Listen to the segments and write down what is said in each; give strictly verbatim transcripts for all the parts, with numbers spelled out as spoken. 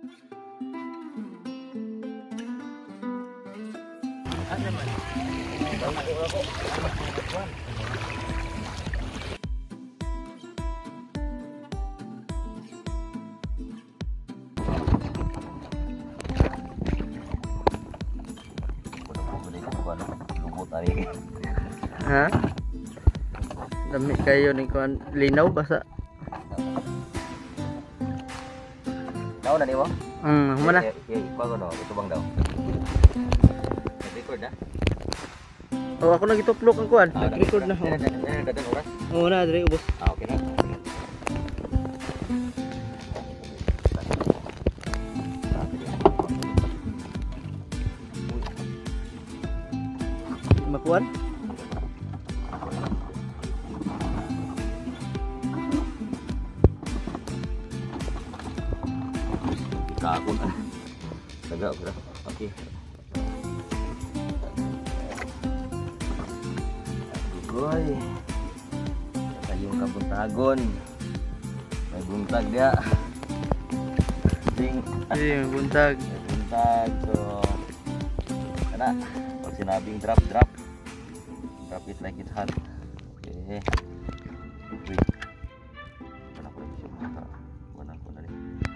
Ano man? Ha? Dami kayo ni kuan linaw basa. Daw na ni mo? Hmm, mana? Okay, bago no, ito bang daw? Record na? Oh, ako nagituplok ang kuan. Ah, Record na. Yan, yan, yan, yan, oras. Oh, na dire ubos. Ah, okay na. Makuan? Kakun ah. Tagak ko na. Okay. Gugoy. Kayong kabuntagon. May buntag dia. Ding. Ay, buntag. May buntag. So, kana. Pag sinabing drop, drop. Drop it like it's hot. Okay. Wait. Wala ko rin siya. Wala ko na rin.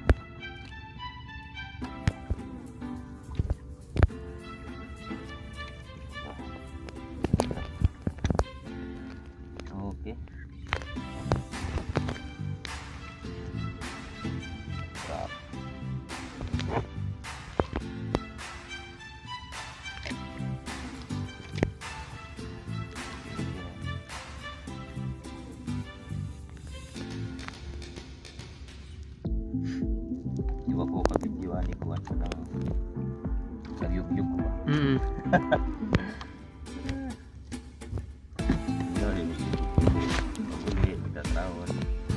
Okay. Drop. Jiwa ko kapit jiwa ni kuan ng nagyug-yug ko ba? Mm. Yun, paguli, magtatawon.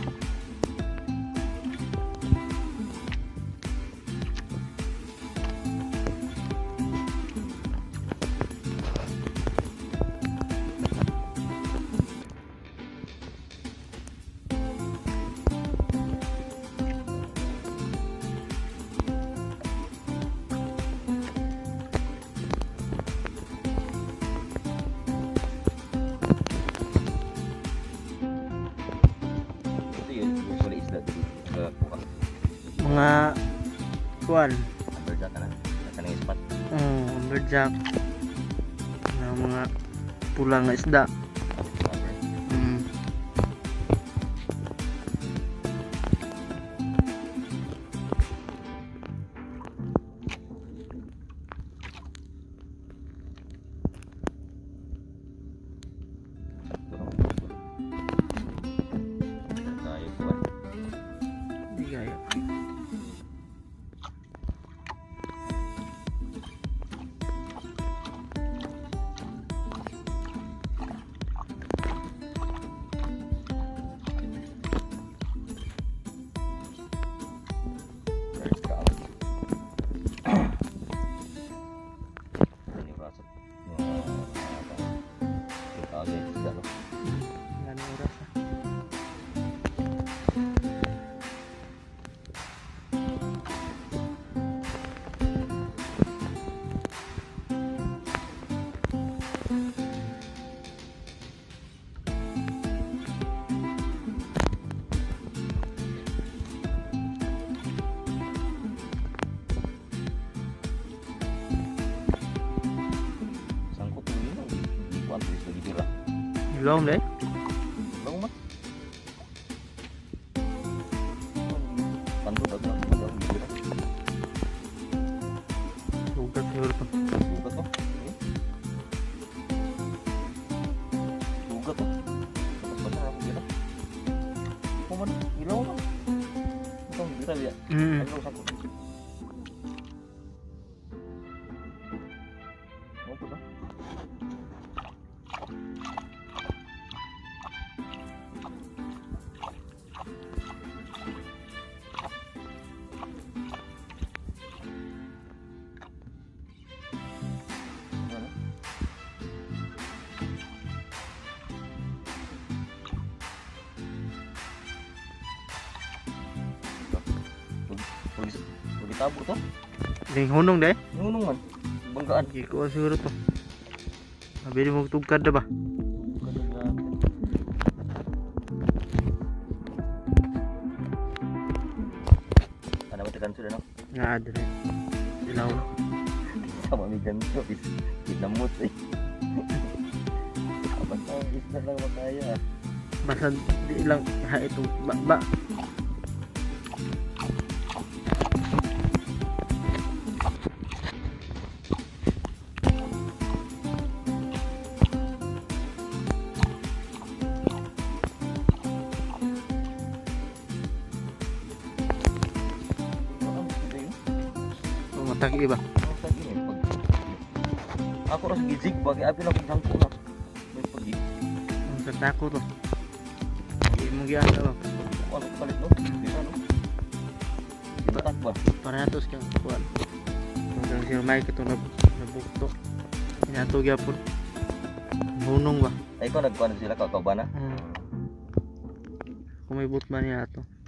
Ito yun, usually isda dito sa Pukak. Mga kuan. Amberjack na, nasa ng spot. Oh, amberjack. Na mga pula nga isda. Mm. Tayo kuan. Di kaya. First ka. Ano yung rasot? Yung kagay, isda no? Ngano oras ah. Sangkot yung yun, hindi ko ang tulis lagi tira. Long deh. Bang mas? Pantun ako lang, pantun ako tira. Sugat siguro to. Sugat ko. Sugat ko. Tapos pa na ako tira. Kuman, ilaw mo. Ito, tira dia. Mm. Ano sangkot? Ano to ba? Ano? Huwag huwag tabo to. Ning hunong deh. Ngunung man. Banggaan. Di ko siguro to. Abi mo tugkad na ba? Ada matikan sudah no. Nga ada rin. Ilaw. Sama mijan to is kinamut eh. Apa tau isda lang makaya. Basta di lang ha itong ba, ba. Matagi iba. Ako ras gizig bagi api na pagdangko na. May pagi. Ang tatako to. Hindi mo giyan ba? Ano palit no? Di ano? Batak ba? Paratos kang kuan. Hanggang si Romay kito na nabukto. Inato gyapon. Hunong ba? Ay ko nagkuan sila kakabana. Hmm. Kung may boot man niya ato.